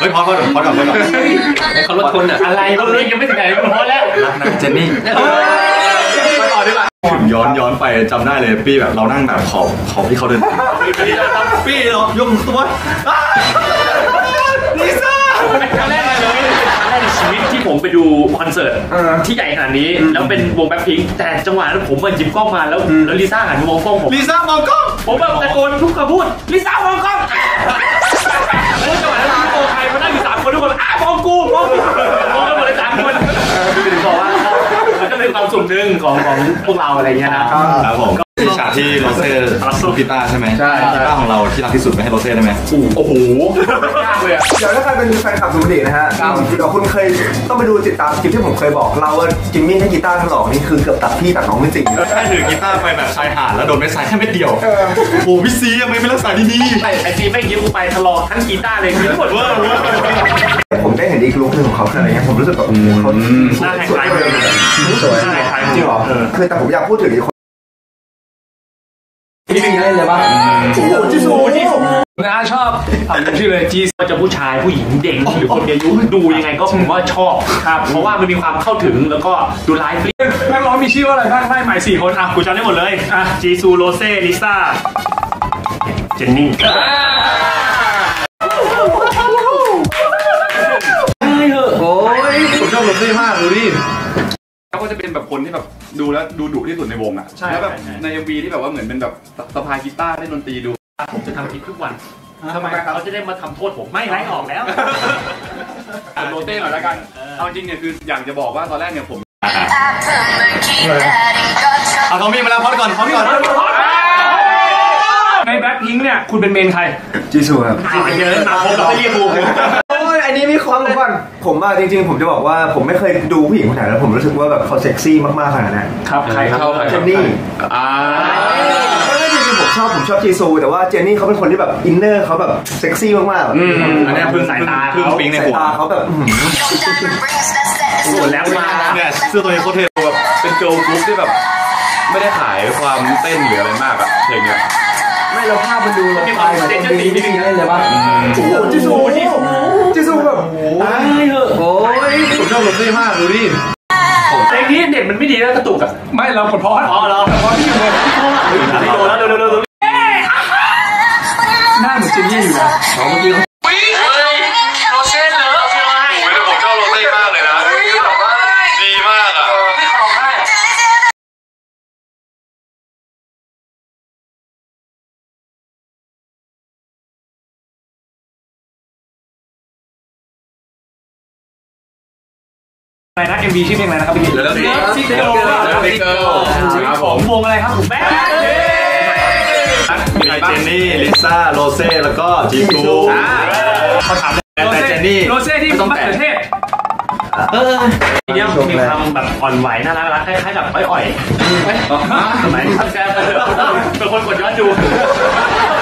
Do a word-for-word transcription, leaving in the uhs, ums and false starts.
เฮ้ยพอพอพอก่อนพอก่อนเขาลดทนอ่ะอะไรก็เลยยังไม่ถึงไหนพอแล้วรักนะเจนนี่ไปต่อดีกว่าย้อนย้อนไปจำได้เลยปี้แบบเรานั่งแบบขอบขอบที่เขาเดินปี้เรายกตัวลิซ่าเป็นครั้งแรกเลยครั้งแรกในชีวิตที่ผมไปดูคอนเสิร์ตที่ใหญ่ขนาดนี้แล้วเป็นวงแบ็คพิงค์แต่จังหวะนั้นผมมาหยิบกล้องมาแล้วแล้วลิซ่าหันมามองกล้องผมลิซ่ามองกล้องผมแบบตะโกนทุกคำพูดลิซ่ามองกล้องแล้วจังหวะนั้นโอ้ใครมานั่งอยู่สามคนทุกคนอ้ามองกูมองกูมองกันหมดเลยสามคนคือถึงบอกว่ามันก็เป็นความสุขหนึ่งของของพวกเราอะไรเงี้ยนะครับผมฉากที่โรเซ่ลูกกีตาร์ใช่ไหมใช่กีตาร์ของเราที่รักที่สุดไปให้โรเซ่ได้ไหมโอ้โหยากเลยอ่ะเดี๋ยวถ้าใครเป็นแฟนคลับซูดีนะฮะเดี๋ยวคุณเคยต้องไปดูติดตามคลิปที่ผมเคยบอกเราว่าจิมมี่ให้กีตาร์ถลอกนี่คือเกือบตัดพี่ตัดน้องไม่จริงแค่ถือกีตาร์ไปแบบชายหาดแล้วโดนไม่ใส่แค่เม็ดเดียวโอ้พี่ซียังไม่ไม่รักษาดีๆไอซีไม่ยิ้มกูไปถลอกทั้งกีตาร์เลยทั้งหมดเวอร์เวอร์ผมได้เห็นอีกลุคหนึ่งของเขาอะไรเงี้ยผมรู้สึกแบบเขาหน้าคล้ายๆเลยสวยคล้ายจริงเหรอคือแต่ผมอยากพูดถึงอีกคนที่หนึ่งเล่นเลยป่ะโอ้โหจีซูจีซูนะชอบทำชื่อเลยจีซูจะผู้ชายผู้หญิงเด็กหรือคนมีอายุดูยังไงก็ผมว่าชอบครับเพราะว่ามันมีความเข้าถึงแล้วก็ดูไลฟ์นักร้องมีชื่อว่าอะไรบ้างไล่ใหม่สี่คนอ่ะกูจำได้หมดเลยอ่ะจีซูโรเซ่ลิซ่าเจนนี่ได้เหรอโอ้ยผมชอบโรเซ่มากดูดิเขาก็จะเป็นแบบคนที่แบบดูแล้วดูดุที่สุดในวงอ่ะแล้วแบบใน เอ็ม วี ที่แบบว่าเหมือนเป็นแบบสะพายกีตาร์เล่นดนตรีดูผมจะทำคลิปทุกวันทำไมเขาจะได้มาทำโทษผมไม่ไล่ออกแล้วโรเต้หน่อยแล้วกันเอาจริงเนี่ยคืออยากจะบอกว่าตอนแรกเนี่ยผมเอาทอมมี่มาแล้วพอดก่อนพอดก่อนในแบ็คพิงค์เนี่ยคุณเป็นเมนใครจีซูครับเยอะมาผมก็ไม่เรียกกูโอ้ยอันนี้มีความรู้ก่อนผมอ่ะจริงๆผมจะบอกว่าผมไม่เคยดูผู้หญิงคนไหนแล้วผมรู้สึกว่าแบบเขาเซ็กซี่มากๆขนาดนั้นครับใครครับเจนนี่อ่าจริงๆผมชอบผมชอบจีซูแต่ว่าเจนนี่เขาเป็นคนที่แบบอินเนอร์เขาแบบเซ็กซี่มากๆอันนี้พึ่งสายตาพึ่งปิ๊งในหัวเขาแบบส่วนแล้วมาเนี่ยเสื้อตัวนี้โคตรเท่แบบเป็นเกิร์ลกรุ๊ปที่แบบไม่ได้ขายความเต้นหรืออะไรมากอะเพลงเนี้ยไม่เราภาพมันดูเราไปเหมือนเอ็มวีที่นี่เลยป่ะโอ้โหจีซูจีซูจีซูแบบตายเหอะโอ้ยผมชอบโรเซ่มากดูดิเพลงนี้เด็ดมันไม่ดีแล้วกระตุกอะไม่เรากดพออ๋อเราพอที่อยู่เลยพอที่โดนแล้วเร็วๆหน้าเหมือนเจนนี่อยู่นะเมื่อกี้โรเซ่เลยผมชอบโรเซ่มากเลยนะดีมากอ่ะอะไรนะ เอ็ม วี ชื่อเพลงอะไรนะครับพี่เลิฟซิกเกิลครับผมวงอะไรครับผมแบ๊กมีเจนนี่ลิซ่าโรเซ่แล้วก็จีซูเขาถามแต่เจนนี่โรเซ่ที่มะเขือเทศเออทีเดียวมีความแบบอ่อนไหวน่ารักคล้ายๆกับอ้อยๆทำไมเป็นคนกดย้อนดู